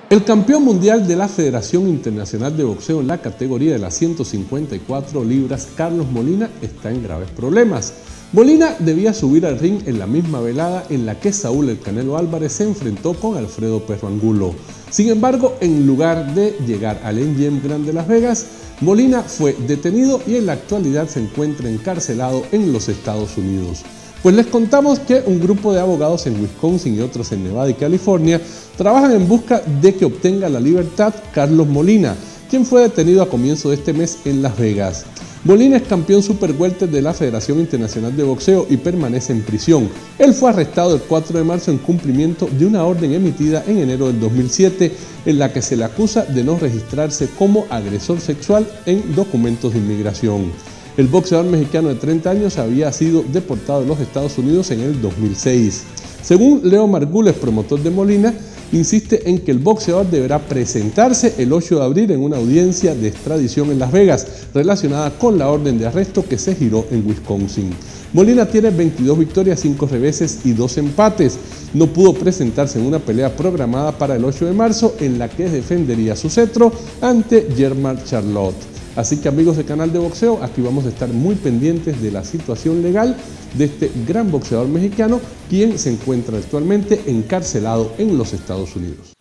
El campeón mundial de la Federación Internacional de Boxeo en la categoría de las 154 libras, Carlos Molina, está en graves problemas. Molina debía subir al ring en la misma velada en la que Saúl El Canelo Álvarez se enfrentó con Alfredo Perro Angulo. Sin embargo, en lugar de llegar al MGM Grand de Las Vegas, Molina fue detenido y en la actualidad se encuentra encarcelado en los Estados Unidos. Pues les contamos que un grupo de abogados en Wisconsin y otros en Nevada y California trabajan en busca de que obtenga la libertad Carlos Molina, quien fue detenido a comienzo de este mes en Las Vegas. Molina es campeón super welter de la Federación Internacional de Boxeo y permanece en prisión. Él fue arrestado el 4 de marzo en cumplimiento de una orden emitida en enero del 2007 en la que se le acusa de no registrarse como agresor sexual en documentos de inmigración. El boxeador mexicano de 30 años había sido deportado de los Estados Unidos en el 2006. Según Leo Margules, promotor de Molina, insiste en que el boxeador deberá presentarse el 8 de abril en una audiencia de extradición en Las Vegas relacionada con la orden de arresto que se giró en Wisconsin. Molina tiene 22 victorias, 5 reveses y 2 empates. No pudo presentarse en una pelea programada para el 8 de marzo en la que defendería su cetro ante Germán Charlot. Así que amigos del canal de boxeo, aquí vamos a estar muy pendientes de la situación legal de este gran boxeador mexicano, quien se encuentra actualmente encarcelado en los Estados Unidos.